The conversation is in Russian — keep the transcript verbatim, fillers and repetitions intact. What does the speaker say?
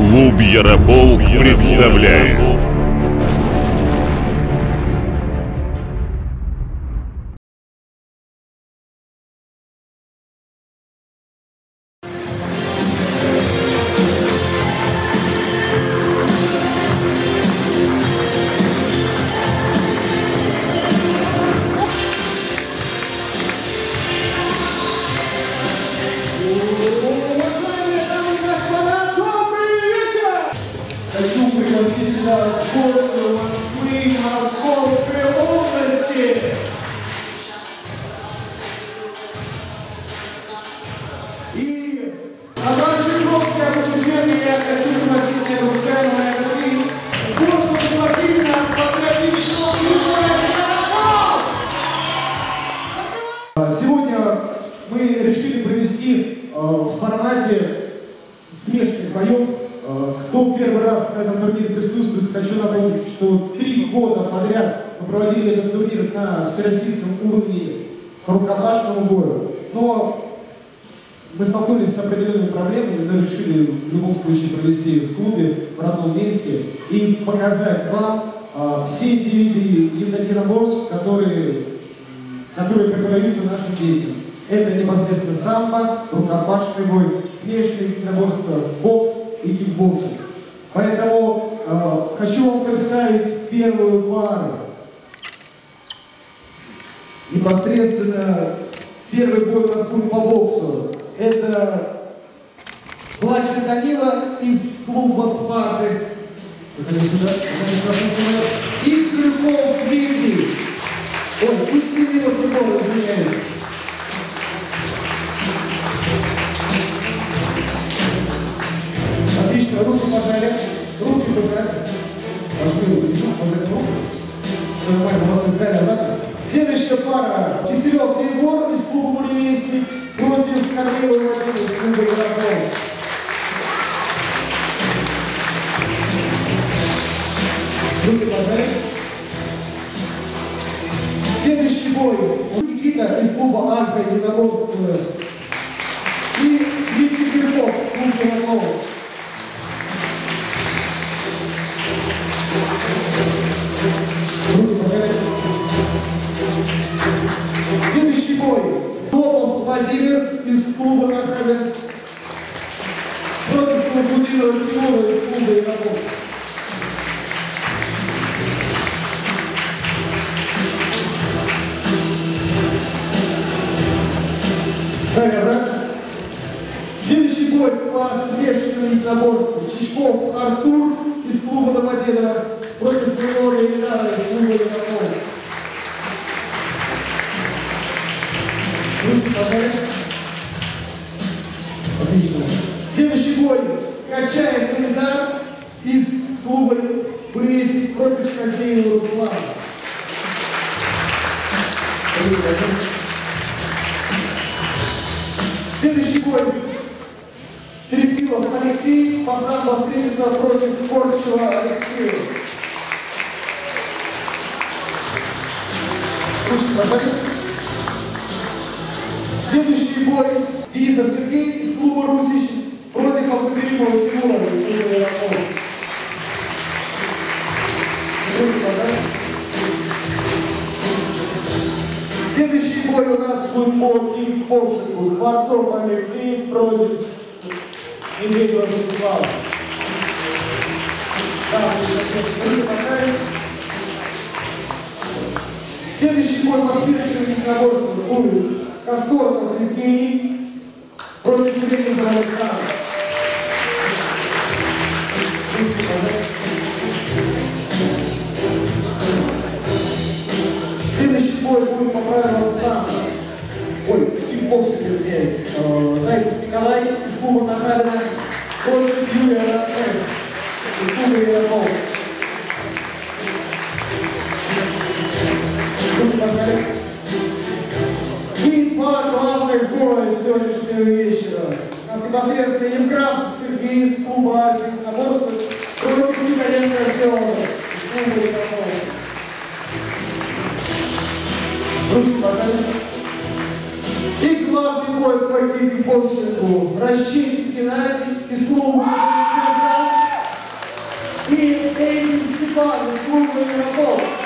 Клуб Ярополк представляет. Хочу пригласить сюда сборную Москвы, Московской области. И на вашей громкие аплодисменты я хочу пригласить на эту сцену, на этот ринг, сборную спортивно-патриотического клуба «Ярополк». Сегодня мы решили провести в формате смешанных боев. Кто первый раз на этом турнире присутствует, хочу напомнить, что три года подряд мы проводили этот турнир на всероссийском уровне по рукопашному бою. Но мы столкнулись с определенными проблемами, но решили в любом случае провести в клубе, в родном месте и показать вам э, все эти виды единоборств, которые, которые преподаются нашим детям. Это непосредственно самбо, рукопашный бой, смешанные единоборства, бокс и кикбоксинг. Поэтому э, хочу вам представить первую пару. Непосредственно первый бой у нас будет по боксу. Это Блахин Данила из клуба Спарты. Выходи сюда. И Крюков Вильни. Ой, из Кривилов футбола, извиняюсь. Отлично, руки пожали, руки пожали. Должны руки, пожать руки. Все нормально, молодцы, стали обратно. Следующая пара. Киселев Егор из клуба «Буревестник» против Корнилова Вадима из клуба «Ярополк». Руки пожали. Следующий бой. Никита из клуба «Альфа» единоборства. И Дмитрий Кирков, клуб «Ярополк». Руки пожали. Следующий бой. Топов Владимир из клуба «Нахабин» против Слободинова Тимура из клуба «Ярополк». Ставим обратно. Следующий бой по смешанному единоборству. Чичков Артур из клуба Домодедово против Фрилона Ильдара из клуба «Ярополк». Ручки пожали. Отлично. Следующий бой. Качаев Ильдар из клуба «Буревестник» против Хозеева Руслана. Следующий бой. Трефилов Алексей, пацан Бастринца против Корчева Алексея. Ручки пожали. Следующий бой. Дизов Сергей из клуба «Русич» против Абдулимова Тимура из клуба «Ярополк». Ручки пожали. Следующий бой у нас будет по кикбоксингу. Скворцов Алексей против Медведева Станислава. Следующий бой по смешанному единоборству будет Касторнов Евгений против Медведева Александра. Следующий бой будет по правилам самбо. Ой, кикбоксинг, извиняюсь. Зайцев Николай из клуба «Нахабина» против Юрия Ратнев из клуба «Ярополк». Руки пожали. И два главных боя сегодняшнего вечера. У нас непосредственно Евграфов Сергей из клуба «Альфа» единоборства против Тихоренко Федора из клуба «Ярополк». Ручки пожали. И главный бой по кикбоксингу. Расчетчик Геннадий из клуба «Цеса» и Эйвин Степан из клуба игроков.